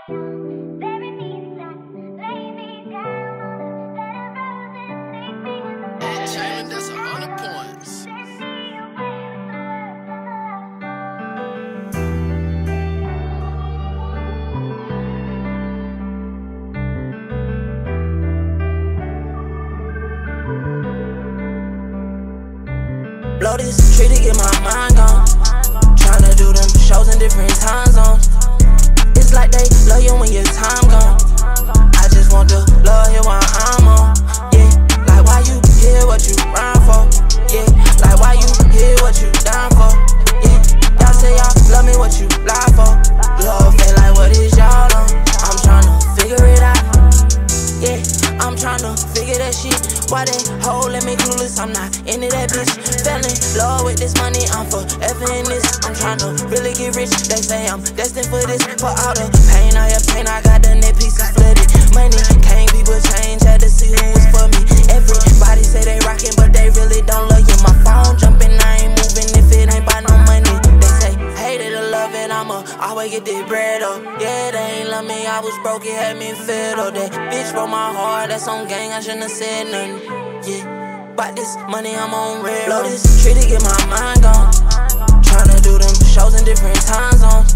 That's 100 points. Blow this tree to get my mind gone. Tryna do them shows in different time zones. It's like they love you when your time gone. I just want to love you while I'm on. Yeah, like why you hear what you rhyme for? Yeah, like why you hear what you down for? Yeah, y'all say y'all love me, what you lie for? Love feel like what is y'all on? I'm tryna figure it out. Yeah, I'm tryna figure that shit. Why they holding me clueless? I'm not into that bitch. Fell in love with this money, I'm forever in this. I'm tryna really get rich. They say I'm destined for this. For all the pain, all your pain, I got the net pieces flooded. Money came, people change, had to see who was for me. Everybody say they rockin', but they really don't love you. My phone jumping, I ain't moving if it ain't by no money. They say, hated to love it, I'ma always get this bread up. Yeah, they ain't love me, I was broke, it had me fed up. That bitch broke my heart, that's on gang, I shouldn't have said nothing. Yeah, about this money, I'm on red. Blow this tree to get my mind gone. Tryna do them shows in different time zones.